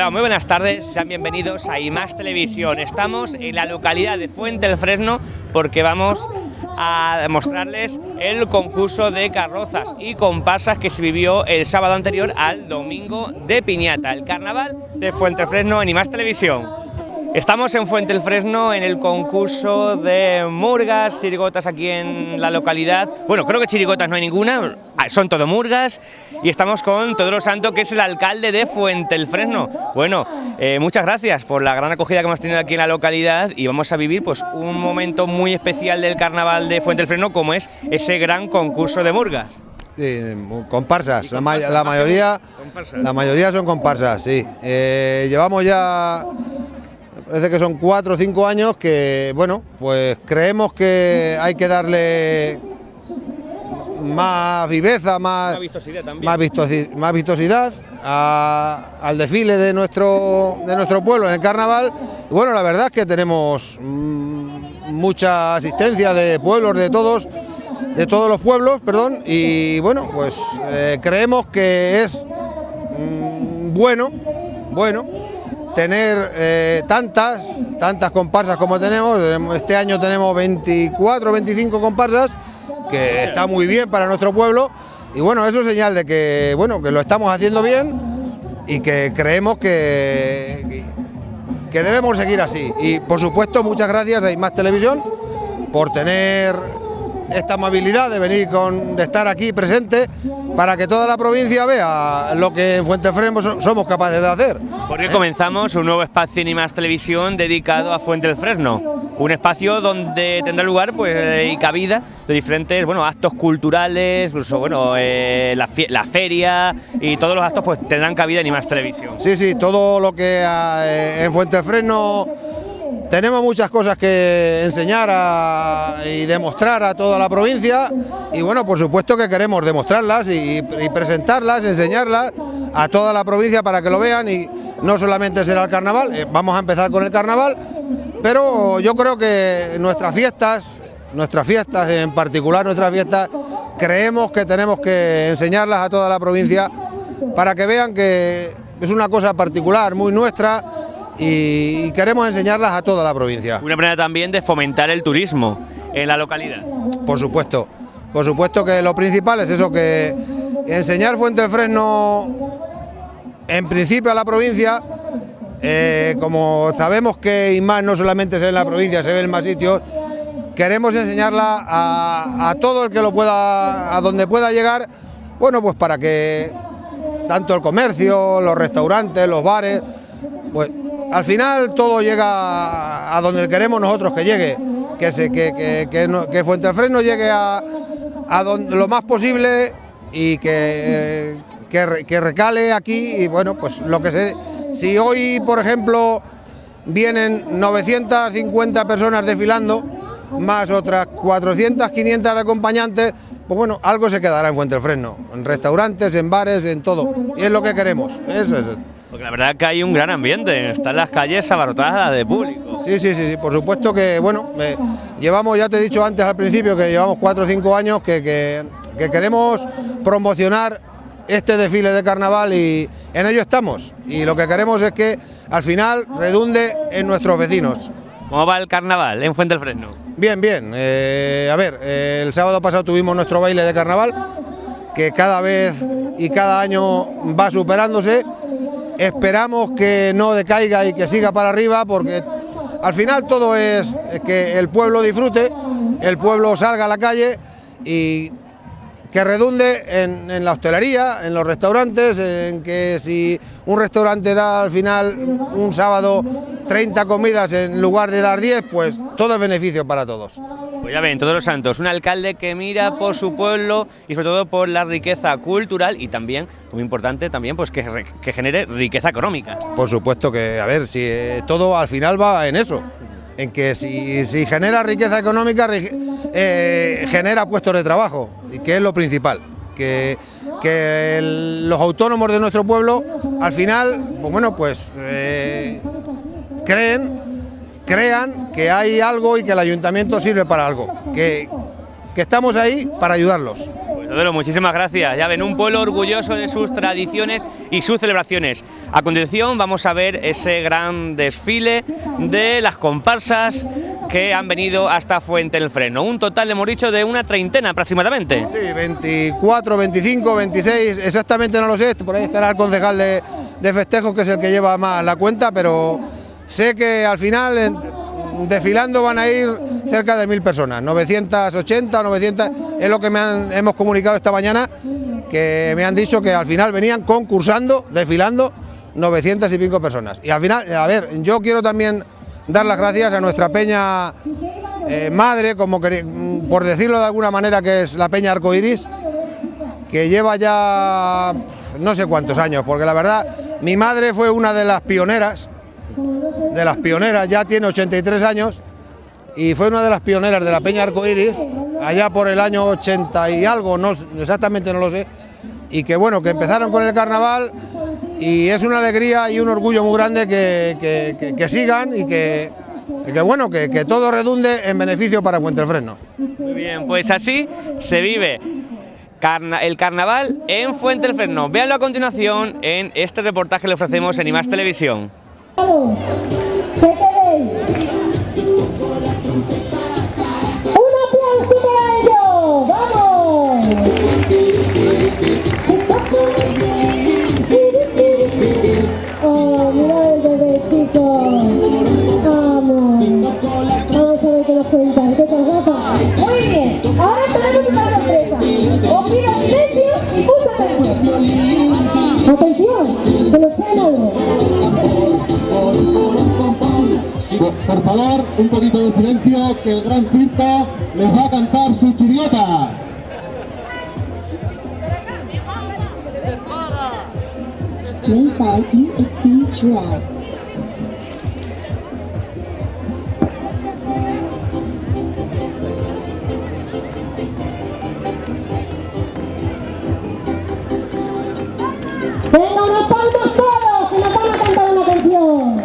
Hola, muy buenas tardes, sean bienvenidos a IMAX Televisión. Estamos en la localidad de Fuenteelfresno porque vamos a mostrarles el concurso de carrozas y comparsas que se vivió el sábado anterior al domingo de Piñata, el carnaval de Fuenteelfresno en IMAX Televisión. Estamos en Fuenteelfresno en el concurso de murgas, chirigotas aquí en la localidad. Bueno, creo que chirigotas no hay ninguna, son todo murgas. Y estamos con Teodoro Santo, que es el alcalde de Fuenteelfresno. Bueno, muchas gracias por la gran acogida que hemos tenido aquí en la localidad y vamos a vivir pues un momento muy especial del carnaval de Fuenteelfresno, como es ese gran concurso de murgas. Sí, comparsas, la mayoría son comparsas, sí. Llevamos ya, parece que son 4 o 5 años que, bueno, pues creemos que hay que darle más viveza, más vistosidad al desfile de nuestro pueblo en el carnaval. Y bueno, la verdad es que tenemos mucha asistencia de pueblos, de todos los pueblos, perdón, y bueno, pues creemos que es bueno tener tantas comparsas como tenemos. Este año tenemos 24 o 25 comparsas, que está muy bien para nuestro pueblo, y bueno, eso es señal de que, bueno, que lo estamos haciendo bien y que creemos que debemos seguir así. Y por supuesto, muchas gracias a IMAX Televisión por tener esta amabilidad de venir de estar aquí presente para que toda la provincia vea lo que en Fuenteelfresno somos capaces de hacer. Porque comenzamos un nuevo espacio en IMAX Televisión dedicado a Fuenteelfresno, un espacio donde tendrá lugar pues y cabida de diferentes actos culturales, incluso la feria y todos los actos pues tendrán cabida en IMAX Televisión. Sí, todo lo que en Fuenteelfresno tenemos muchas cosas que enseñar y demostrar a toda la provincia, y bueno, por supuesto que queremos demostrarlas y presentarlas, enseñarlas a toda la provincia para que lo vean. Y no solamente será el carnaval, vamos a empezar con el carnaval, pero yo creo que nuestras fiestas en particular, nuestras fiestas, creemos que tenemos que enseñarlas a toda la provincia para que vean que es una cosa particular, muy nuestra, y queremos enseñarlas a toda la provincia. Una manera también de fomentar el turismo en la localidad. Por supuesto que lo principal es eso, que enseñar Fuenteelfresno en principio a la provincia. Como sabemos que IMAX no solamente se ve en la provincia, se ve en más sitios, queremos enseñarla a todo el que lo pueda, a donde pueda llegar, bueno, pues para que tanto el comercio, los restaurantes, los bares, pues al final todo llega a donde queremos nosotros que llegue, que Fuenteelfresno llegue a lo más posible y que recale aquí. Y bueno, pues si hoy, por ejemplo, vienen 950 personas desfilando, más otras 400, 500 de acompañantes, pues bueno, algo se quedará en Fuenteelfresno, en restaurantes, en bares, en todo, y es lo que queremos, eso es. Porque la verdad es que hay un gran ambiente, están las calles abarrotadas de público. Sí, por supuesto que, bueno, llevamos, ya te he dicho antes al principio, que llevamos 4 o 5 años que queremos promocionar este desfile de carnaval, y en ello estamos, y lo que queremos es que al final redunde en nuestros vecinos. ¿Cómo va el carnaval en Fuenteelfresno? Bien. El sábado pasado tuvimos nuestro baile de carnaval, que cada vez y cada año va superándose. Esperamos que no decaiga y que siga para arriba, porque al final todo es que el pueblo disfrute, el pueblo salga a la calle y que redunde en la hostelería, en los restaurantes, en que si un restaurante da al final un sábado 30 comidas en lugar de dar 10, pues todo es beneficio para todos. Pues ya ven, Teodoro Santos, un alcalde que mira por su pueblo y sobre todo por la riqueza cultural, y también, muy importante también, pues que genere riqueza económica. Por supuesto que, a ver, si todo al final va en eso, en que si genera riqueza económica, genera puestos de trabajo, y que es lo principal, que los autónomos de nuestro pueblo al final, pues bueno, pues crean que hay algo y que el ayuntamiento sirve para algo, que estamos ahí para ayudarlos. Pues Todelo, muchísimas gracias. Ya ven, un pueblo orgulloso de sus tradiciones y sus celebraciones. A continuación vamos a ver ese gran desfile de las comparsas que han venido hasta Fuente del Freno. Un total, hemos dicho, de una treintena aproximadamente. Sí, 24, 25, 26, exactamente no lo sé, por ahí estará el concejal de festejos, que es el que lleva más la cuenta, pero sé que al final desfilando van a ir cerca de 1000 personas, 980 o 900, es lo que hemos comunicado esta mañana, que me han dicho que al final venían concursando, desfilando 900 y pico personas. Y al final, a ver, yo quiero también dar las gracias a nuestra peña madre, como por decirlo de alguna manera, que es la Peña Arcoiris, que lleva ya no sé cuántos años, porque la verdad mi madre fue una de las pioneras, ya tiene 83 años y fue una de las pioneras de la Peña Arcoiris allá por el año 80 y algo, no, exactamente no lo sé, y que bueno, que empezaron con el carnaval y es una alegría y un orgullo muy grande que sigan y que bueno, que todo redunde en beneficio para Fuentelfresno. Muy bien, pues así se vive el carnaval en Fuentelfresno. Véanlo a continuación en este reportaje que le ofrecemos en IMAX Televisión. ¿Qué queréis? ¡Un aplauso para ello! ¡Vamos! ¡Oh, mira el bebecito! ¡Vamos! Vamos a ver qué nos cuentan. ¿Qué tal, Rafa? Muy bien. Ahora tenemos una sorpresa. Os pido silencio, mucha atención. Atención, que nos traen algo. Por favor, un poquito de silencio, que el gran Circo les va a cantar su chiriota. Venga, unas palmas todos, que nos van a cantar una canción.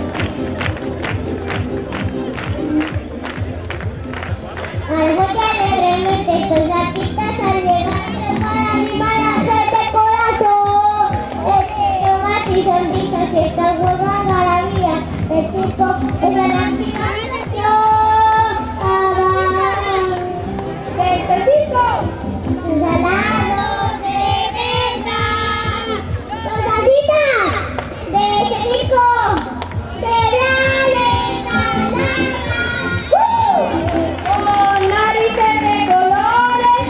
Algo que alegremente estos artistas al llegar para animar a hacerte corazón. Tomas y sonrisas y esta hueva maravilla. El circo es la máxima atracción. ¡Este circo! ¡Sus alados de verdad! ¡Cosasitas de ese circo! Con narices de colores.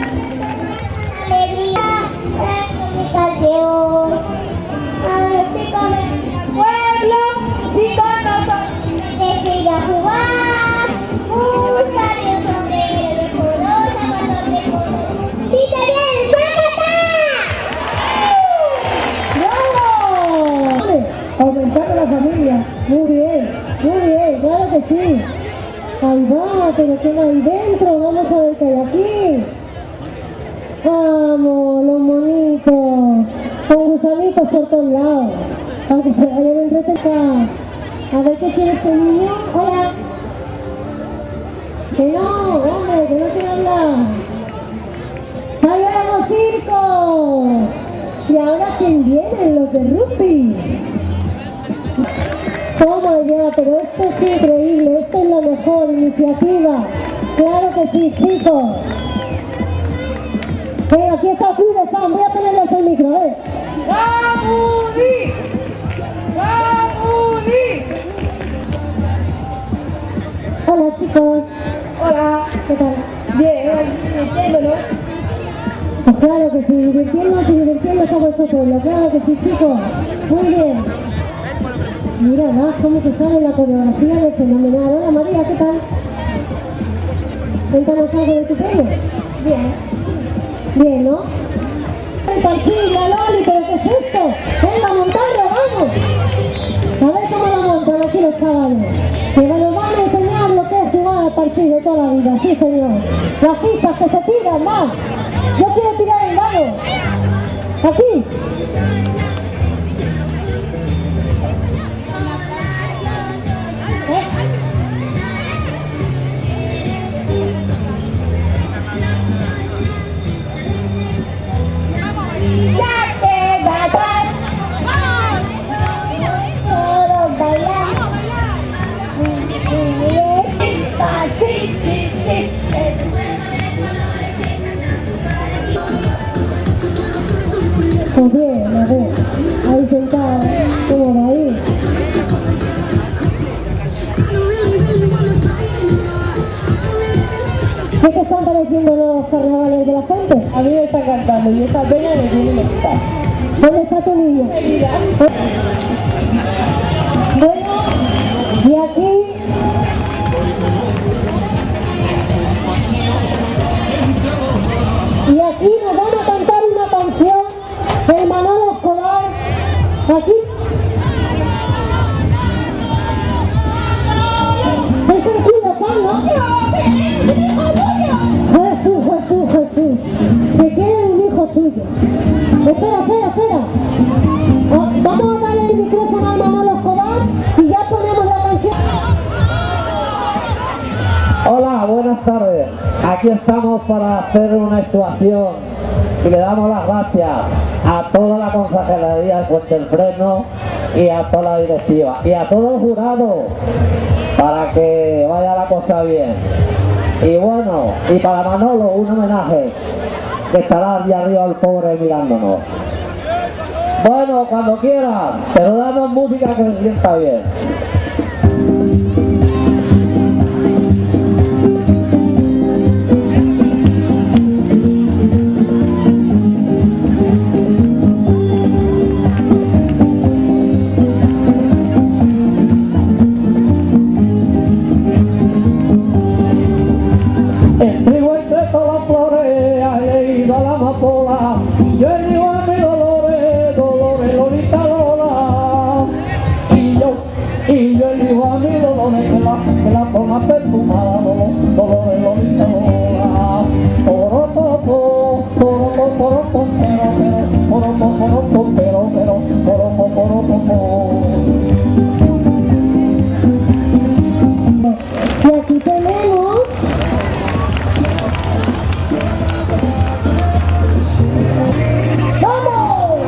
Alegría, comunicación. A ver si con el Pueblo, si con nosotros. que siga a jugar. Buscaré un sombrero de color, zapatos de color. ¡Pita bien! ¡Sácata! ¡Bravo! Aumentando la familia. Muy bien, claro que sí. Ahí va, pero ¿qué hay dentro? Vamos a ver qué hay aquí. Vamos, los monitos. Con gusanitos por todos lados. Para que se vayan a entretener. A ver qué quiere este niño. Hola. Que no, hombre, que no quiere hablar. ¡Ahí vamos, circo! ¿Y ahora quién viene? Los de rugby. Toma ya, pero esto es increíble, esto es la mejor iniciativa. Claro que sí, chicos. Venga, aquí está el club de fan, voy a ponerles el micro, ¡Gamuni! ¡Gamuni! Hola, chicos. Hola. ¿Qué tal? Bien, divirtiéndonos. Pues claro que sí, divirtiéndose a vuestro pueblo, claro que sí, chicos. Muy bien. Mira, más cómo se sale la coreografía de fenomenal. Hola María, ¿qué tal? Cuéntanos algo de tu pueblo. Bien. Bien, ¿no? El parchís, la Loli, ¿pero qué es esto? Venga, montadlo, vamos. A ver cómo lo montan aquí los chavales. Que nos van a enseñar lo que es jugar al parchís de toda la vida, sí señor. Las fichas que se tiran, va. Yo quiero tirar el dado. Aquí. Pues bien, a ver, ahí sentada, como va ahí. ¿Qué te están pareciendo los carnavales de la Fuente? A mí me está encantando y esta peña me tiene loca. ¿Dónde está tu niño? Bueno, y aquí nos van a cantar una canción del Manolo Escobar. Aquí. Es el Cuido Pan, ¿no? Jesús, que quiere un hijo suyo. Espera. Vamos a darle el micrófono al Manolo Escobar y ya ponemos la canción. Hola, buenas tardes. Aquí estamos para hacer una actuación y le damos las gracias a toda la Consejería de Fuente del Fresno y a toda la directiva y a todo el jurado para que vaya la cosa bien. Y bueno, y para Manolo un homenaje que estará allá arriba el pobre mirándonos. Bueno, cuando quieran, pero danos música que se sienta bien. El trigo entre todas las flores ha ido a la amapola. Yo digo a mi Dolores, Dolores, Lolita, Lola. Y yo digo a mi Dolores que la ponga perfumada, Dolores, Lolita, Lola. Poropopo, poropopo, poropopo. Y aquí tenemos ¡vamos!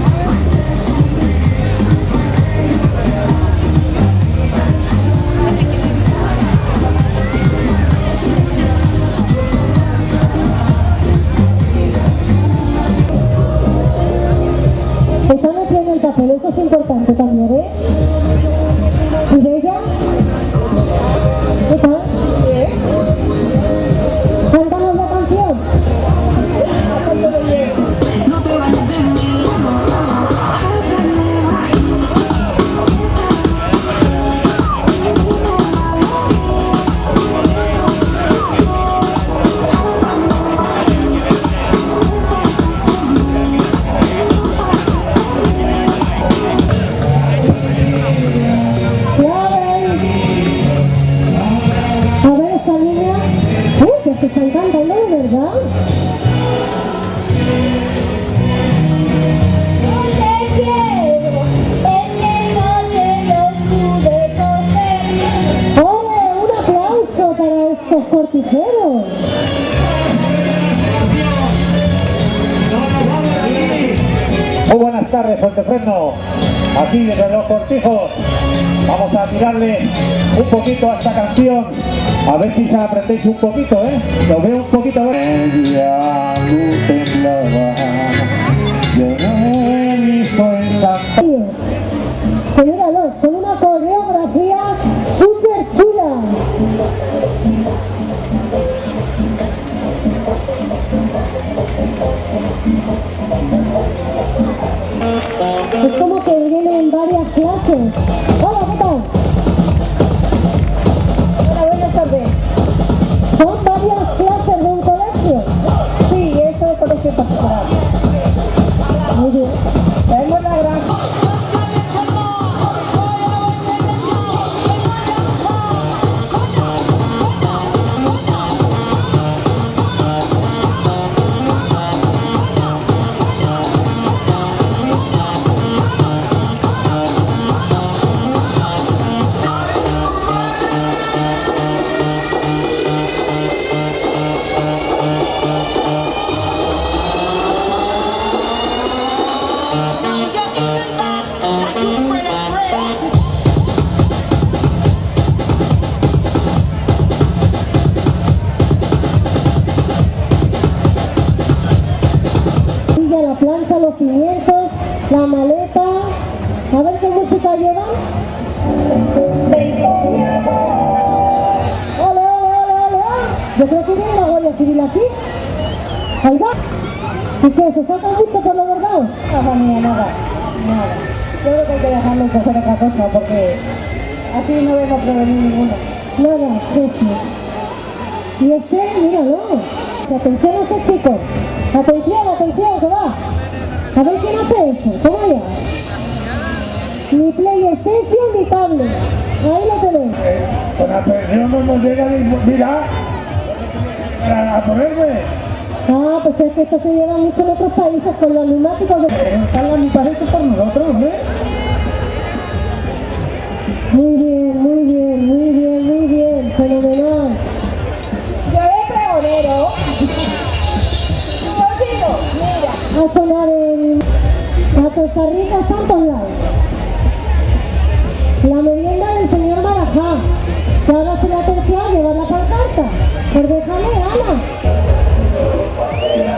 Están haciendo el papel, eso es importante también, ¿eh? ¿Y de ella? ¿Qué tal? Bien. Cántanos la canción. A ver esa niña. Si es que están cantando de verdad. ¡Ole! ¡Un aplauso para estos cortijeros! Muy buenas tardes, Fuente Fresno. Aquí desde Los Cortijos vamos a tirarle un poquito a esta canción. A ver si se la aprendéis un poquito, ¿eh? Lo veo un poquito. Ella no temblaba, yo no me hizo encantar. Que míralo, son una coreografía súper chula. Es como que vienen varias clases. Hola, ¿qué tal? Hola, buenas tardes. ¿Son varias clases de un colegio? Sí, eso plancha, los pimientos, la maleta. A ver qué música llevan. ¡Ole, ole, ole, ole! Yo creo que viene la Guardia Civil aquí. Ahí va. ¿Y qué? ¿Se saca mucho por los bordados? No, mía, nada. Yo creo que hay que dejarlo y coger otra cosa porque así no vemos prevenir ninguno. Nada, Jesús. Y es que, míralo. Atención a ese chico. Atención, atención, que va. A ver quién hace eso. Toma ya. Ni PlayStation ni tablet. Ahí lo tenéis. Con la pensión no nos llega ni... Mira, a ponerme. Ah, pues es que esto se lleva mucho en otros países con los neumáticos de... Están las mitad hechos por nosotros, ¿eh? Muy bien, muy bien, muy bien, muy bien. Fenomenal. Yo de pregonero. Mira. A sonar en... A Costa Rica están todos lados. La merienda del señor Marajá. Que ahora se le ha terciado llevar la pancarta. Pues déjame, Ana.